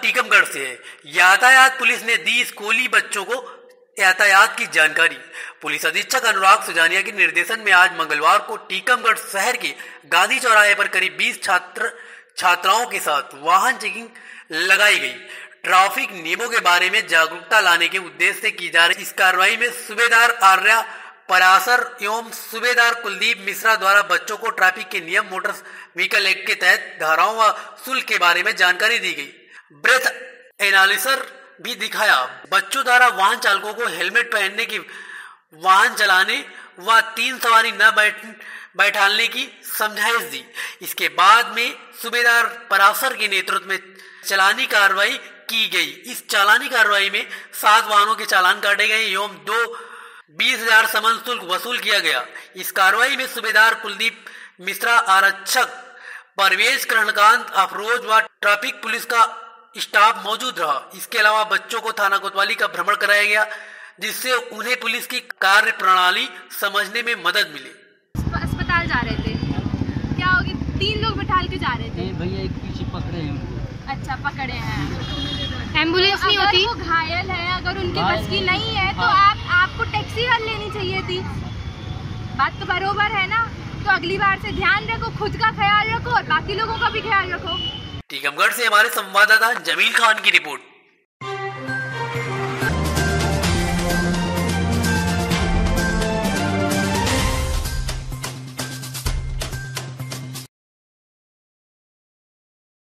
टीकमगढ़ से है। यातायात पुलिस ने दी स्कूली बच्चों को यातायात की जानकारी। पुलिस अधीक्षक अनुराग सुजानिया के निर्देशन में आज मंगलवार को टीकमगढ़ शहर के गांधी चौराहे पर करीब 20 छात्राओं के साथ वाहन चेकिंग लगाई गई। ट्रैफिक नियमों के बारे में जागरूकता लाने के उद्देश्य से की जा रही इस कार्रवाई में सूबेदार आर्या परासर एवं सूबेदार कुलदीप मिश्रा द्वारा बच्चों को ट्रैफिक के नियम, मोटर व्हीकल एक्ट के तहत धाराओं व शुल्क के बारे में जानकारी दी गई। ब्रेथ एनालिसिस भी दिखाया। बच्चों द्वारा वाहन चालकों को हेलमेट पहनने की, वाहन चलाने व 3 सवारी न बैठाने की समझाइश दी। इसके बाद में सूबेदार परासर के नेतृत्व में चालानी कार्रवाई की गई। इस चालानी कार्रवाई में 7 वाहनों के चालान काटे गए एवं 20,000 समन शुल्क वसूल किया गया। इस कार्रवाई में सूबेदार कुलदीप मिश्रा, आरक्षक परवेज कर्णकांत, अफरोज व ट्रैफिक पुलिस का स्टाफ मौजूद रहा। इसके अलावा बच्चों को थाना कोतवाली का भ्रमण कराया गया, जिससे उन्हें पुलिस की कार्य प्रणाली समझने में मदद मिली। अस्पताल जा रहे थे, क्या होगी? 3 लोग बैठा के जा रहे थे। भैया एक पीछे पकड़े हैं। अच्छा, पकड़े हैं। एम्बुलेंस नहीं होती? वो घायल है, अगर उनके बस की नहीं है तो आपको टैक्सी कर लेनी चाहिए थी। बात तो बरोबर है ना? तो अगली बार से ध्यान रखो, खुद का ख्याल रखो और बाकी लोगों का भी ख्याल रखो। टीकमगढ़ से हमारे संवाददाता जमील खान की रिपोर्ट।